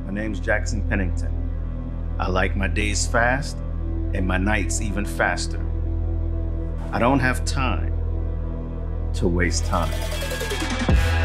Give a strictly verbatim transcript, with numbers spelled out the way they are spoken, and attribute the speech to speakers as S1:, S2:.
S1: My name's Jackson Pennington. I like my days fast and my nights even faster. I don't have time to waste time.